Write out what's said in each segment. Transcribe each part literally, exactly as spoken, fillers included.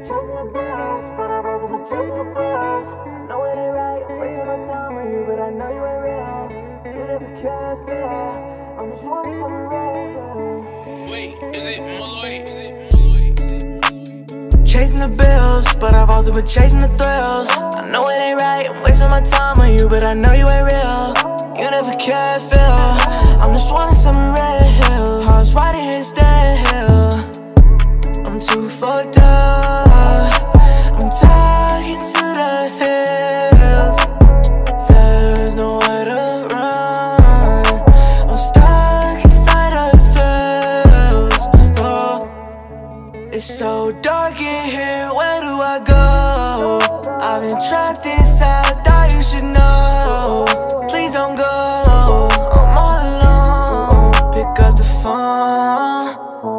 chasing the bills, but I've also been chasing the thrills. I know it ain't right, I'm wasting my time on you, but I know you ain't real. You never care, feel. I'm just wanting something real. Wait, is it Malloy? Is it Malloy? Chasing the bills, but I've also been chasing the thrills. I know it ain't right, I'm wasting my time on you, but I know you ain't real. You never care, feel. I'm just wanting something real. I was riding here still. I'm too fucked up. I'm talking to the hills. There's nowhere to run. I'm stuck inside of thrills. Oh, it's so dark in here. Where do I go? I've been trapped inside. Thought you should know. Please don't go. I'm all alone. Pick up the phone.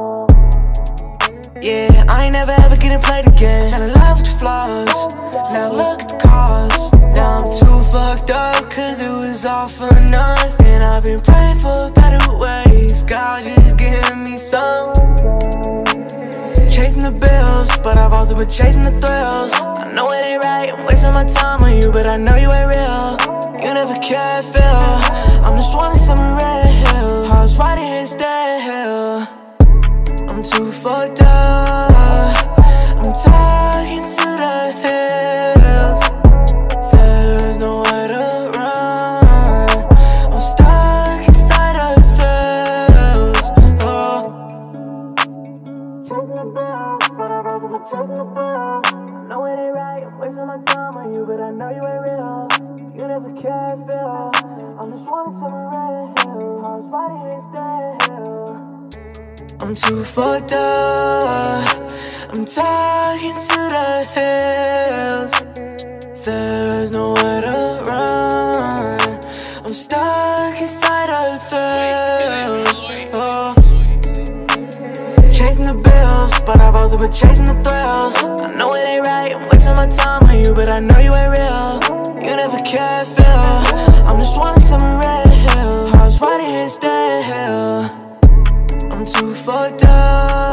Yeah, I ain't never ever getting played again. Fell in love with your flaws. Now look at the cause. Now I'm too fucked up, cause it was all for none. And I've been praying for better ways. God just give me some. Chasing the bills, but I've also been chasing the thrills. I know it ain't right, I'm wasting my time on you, but I know you ain't real. You never care, feel. I'm just wanting something real. I was riding here still. I'm too fucked up. I'm talking to the hills. There's nowhere to run. I'm stuck inside of thrills. Oh. Chasing the bills, but I've also been chasing the thrills. I know it ain't right, I'm wasting my time on you, but I know you ain't real. You never care, feel. I'm just wanting something real. I was riding here still. I'm too fucked up. I'm talking to the hills. There's nowhere to run. I'm stuck inside of thrills. Oh. Chasing the bills, but I've also been chasing the thrills. I know it ain't right, I'm wasting my time on you, but I know you ain't real. You never care, feel. I'm just wanting something real. I was riding here still. I'm too fucked up.